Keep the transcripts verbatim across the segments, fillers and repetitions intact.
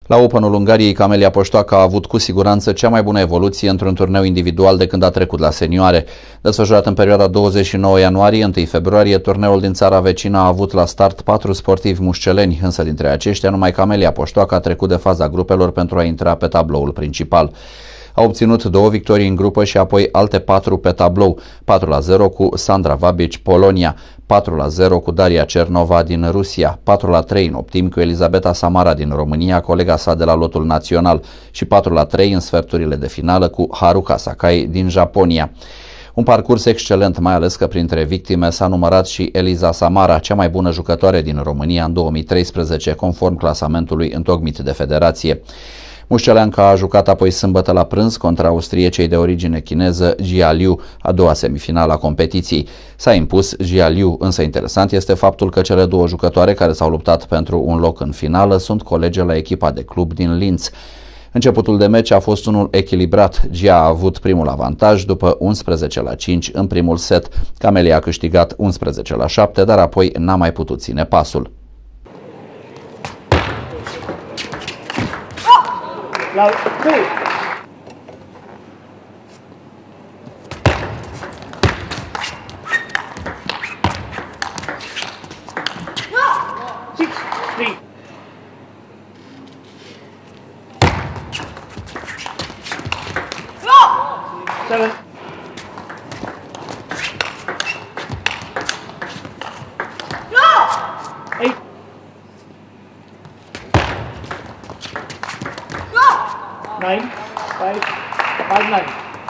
La Openul Ungariei, Camelia Poștoacă a avut cu siguranță cea mai bună evoluție într-un turneu individual de când a trecut la senioare. Desfășurat în perioada douăzeci și nouă ianuarie - întâi februarie, turneul din țara vecină a avut la start patru sportivi mușceleni, însă dintre aceștia numai Camelia Poștoacă a trecut de faza grupelor pentru a intra pe tabloul principal. A obținut două victorii în grupă și apoi alte patru pe tablou, patru la zero cu Sandra Vabic, Polonia, patru la zero cu Daria Cernova din Rusia, patru la trei în optim cu Elisabeta Samara din România, colega sa de la lotul național, și patru la trei în sferturile de finală cu Haruka Sakai din Japonia. Un parcurs excelent, mai ales că printre victime s-a numărat și Eliza Samara, cea mai bună jucătoare din România în două mii treisprezece, conform clasamentului întocmit de federație. Mușceleanca a jucat apoi sâmbătă la prânz contra austriecei de origine chineză Jia Liu, a doua semifinală a competiției. S-a impus Jia Liu, însă interesant este faptul că cele două jucătoare care s-au luptat pentru un loc în finală sunt colege la echipa de club din Linz. Începutul de meci a fost unul echilibrat. Jia a avut primul avantaj după unsprezece la cinci în primul set. Camelia a câștigat unsprezece la șapte, dar apoi n-a mai putut ține pasul. La two. Six, three. Seven. Eight. Nine, five, five, nine.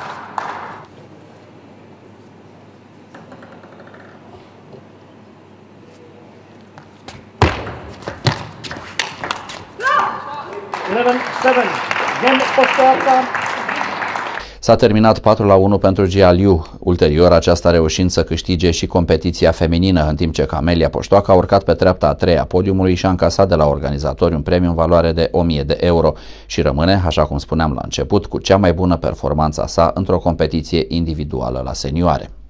Eleven, seven. Gen Poștoacă. S-a terminat patru la unu pentru Jia Liu, ulterior aceasta reușind să câștige și competiția feminină, în timp ce Camelia Poștoacă a urcat pe treapta a treia podiumului și a încasat de la organizatori un premiu în valoare de o mie de euro și rămâne, așa cum spuneam la început, cu cea mai bună performanță a sa într-o competiție individuală la senioare.